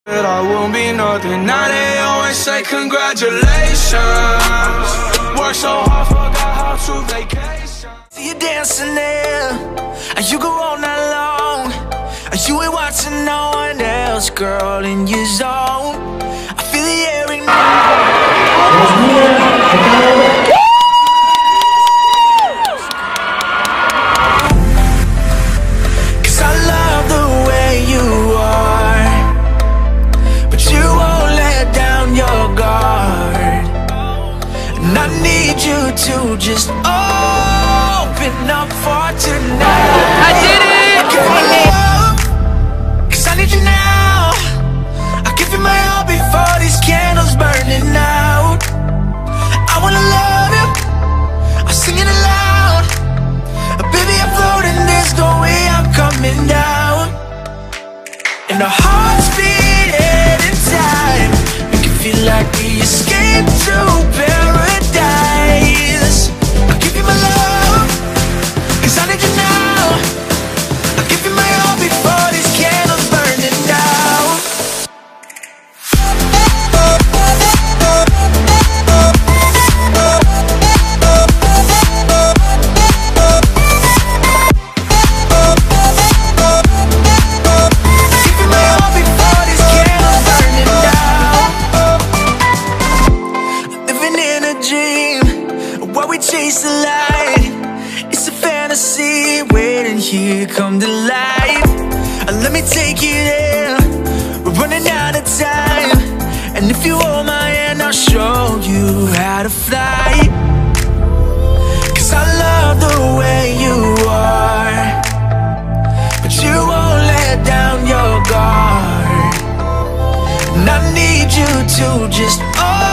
That I won't be nothing. Now they always say congratulations. Work so hard, forgot how to vacation. See you dancing there, and you go all night long. You ain't watching no one else, girl, in your zone. I feel the air in cause I love the way you are, but you won't let down your guard. And I need you to just open up for tonight. I did it! I need you now. I'll give you my all before these candles burning out. I wanna love you, I'm singing aloud. Baby, I'm floating, there's no way I'm coming down. And our hearts beating in time, make it feel like we escaped to paradise. I'll give you my love, cause I need you now. I'll give you my all before these candles burning down. Give you my all before these candles burning down. Living in a dream while we chase the light. It's a fantasy waiting here, come to life. Let me take you there, we're running out of time. And if you hold my hand, I'll show you how to fly. Cause I love the way you are, but you won't let down your guard. And I need you to just